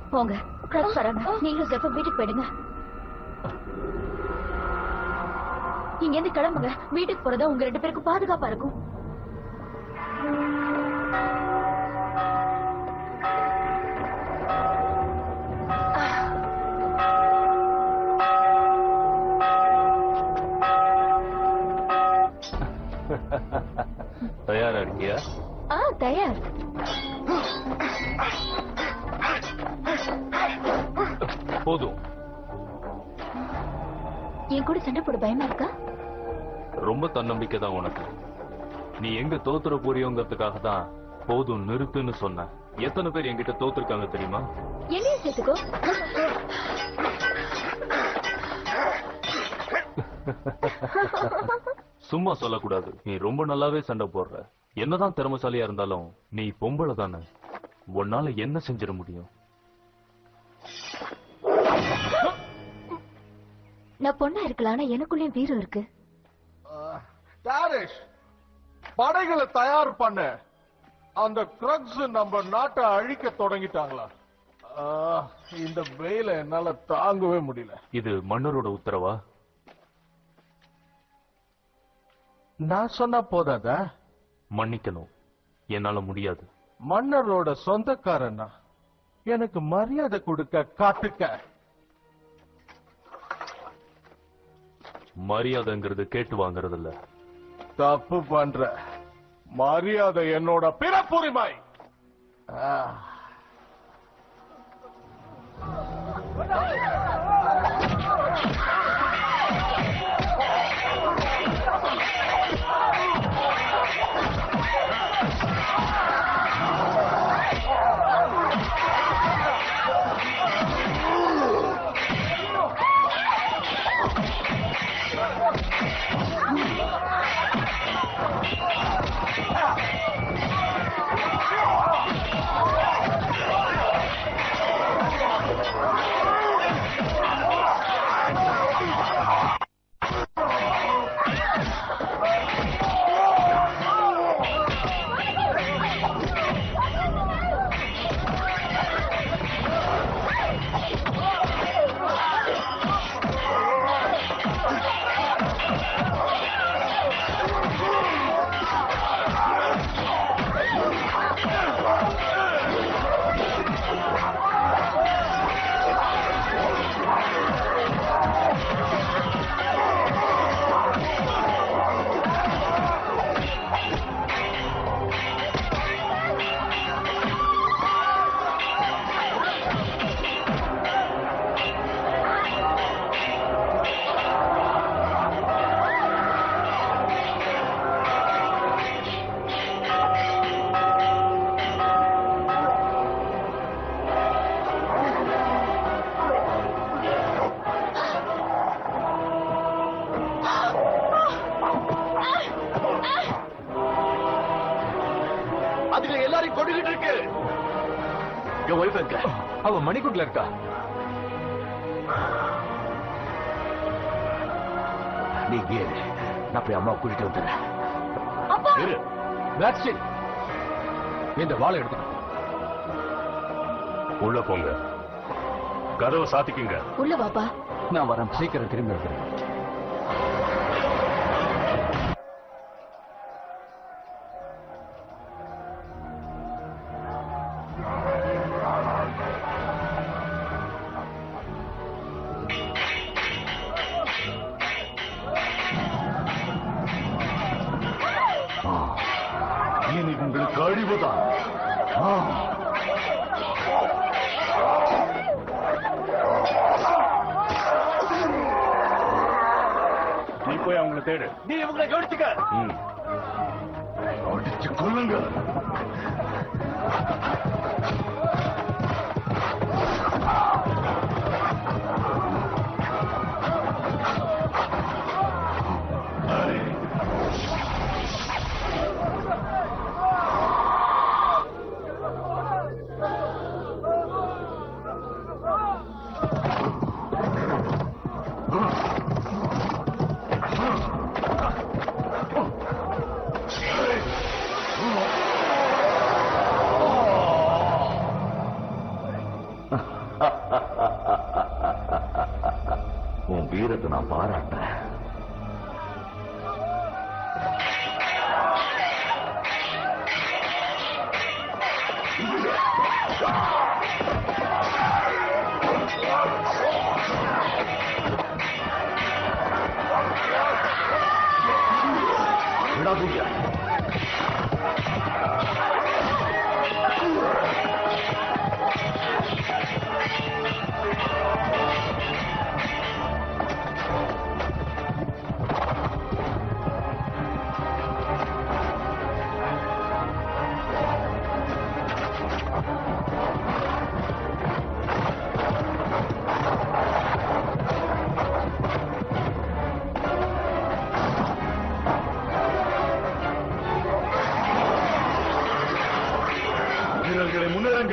போங்க. ட்ரக்ஸ் வராங்க. நீங்களும் ஜெஃபர் வீட்டுக்கு போயிடுங்க. இங்க இருந்து கிளம்புங்க. வீட்டுக்கு போறதா உங்க 2 பேருக்கும் பாதுகாப்பா இருக்கும். தயாரா இருக்கியா? தயார். போதும். என் கூட சண்டை போட பயமா இருக்கா? ரொம்ப தன்னம்பிக்கை தான் உனக்கு. நீ எங்க தோத்துற போறியோங்கிறதுக்காக தான் போதும் நிறுத்துன்னு சொன்ன. எத்தனை பேர் என்கிட்ட தோத்துருக்காங்க தெரியுமா? என்னையும் சேர்த்துக்கோ. சும்மா சொல்லக்கூடாது. நீ ரொம்ப நல்லாவே சண்டை போடுற. என்னதான் திறமைசாலியா இருந்தாலும் நீ பொம்பளை தானே. உன்னால என்ன செஞ்சிட முடியும்? நான் பொண்ணா இருக்கலாம், ஆனா எனக்குள்ளேயும் வீரம் இருக்கு. படைகளை தயார் பண்ண. அந்த க்ரக்ஸ் நம்ம நாட்டை அழிக்க தொடங்கிட்டாங்களா? இந்த வெயில என்னால தாங்கவே முடியல. இது மன்னரோட உத்தரவா? நான் சொன்னா போதாதா? மன்னிக்கணும், என்னால முடியாது. மன்னரோட சொந்தக்காரனா? எனக்கு மரியாதை கொடுக்க காட்டுக்க. மரியாதைங்கிறது கேட்டு வாங்கறது இல்ல. தப்பு பண்ற. மரியாதை என்னோட பிறப்புரிமை. அவ மணிக்கூட்ல இருக்கா? நீங்க நான் போய் அம்மா கூட்டிட்டு வந்துடுறேன். இந்த வாழை எடுத்து உள்ள போங்க. கதவை சாத்திக்குங்க. உள்ள வாப்பா. நான் வரேன். சீக்கிரம் திரும்பி வந்துடுறேன். உங்களுக்கு அழிவுதான். நீ போய் அவங்களை தேடு. நீ இவங்களை கவனிச்சுக்க. அடிச்சு கொள்ளுங்க. உன் வீரத்தை நான் பாராட்டேன். விடாதீங்க. வீரர்களை முன்னேறுங்க.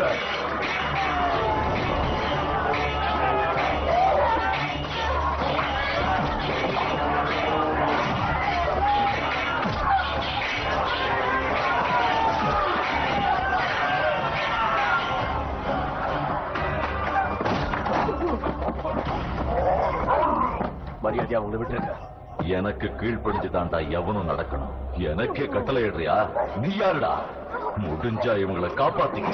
மரியாதையா அவங்களை விட்டுருங்க. எனக்கு கீழ்ப்படிஞ்சு தாண்டா எவனும் நடக்கணும். எனக்கே கட்டளை இடுறியா? நீ யாருடா? முடிஞ்சா இவங்களை காப்பாத்தீங்க.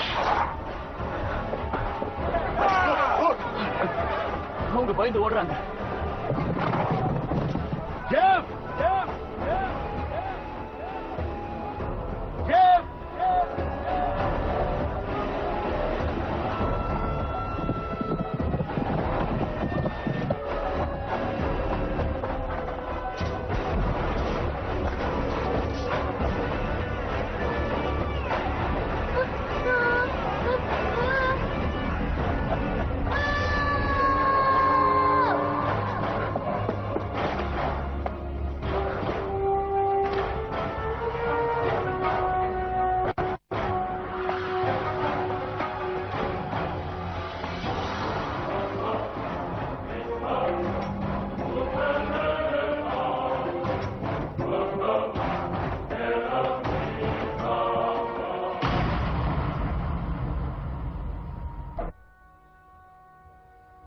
அவங்க பயந்து ஓடுறாங்க.